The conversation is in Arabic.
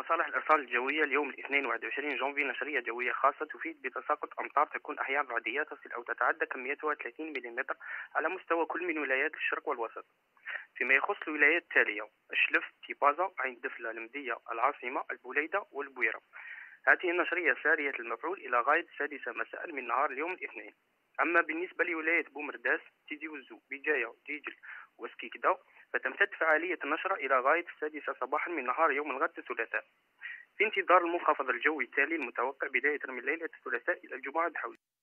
مصالح الإرصاد الجوية اليوم الاثنين 21 جونفي نشرية جوية خاصة تفيد بتساقط أمطار تكون أحيانا رعدية تصل أو تتعدى كميتها 30 ملم على مستوى كل من ولايات الشرق والوسط. فيما يخص الولايات التالية: الشلف، تيبازا، عين دفلة، المدية، العاصمة، البوليدة والبويرة. هذه النشرية سارية المفعول إلى غاية 6 مساء من نهار اليوم الاثنين. أما بالنسبة لولاية بومرداس، تيدي وزو، بجاية، جيجل وسكيكدا، فتمتد فعالية النشرة إلى غاية 6 صباحا من نهار يوم الغد الثلاثاء، في انتظار المنخفض الجوي التالي المتوقع بداية من ليلة الثلاثاء إلى الجمعة الحولي.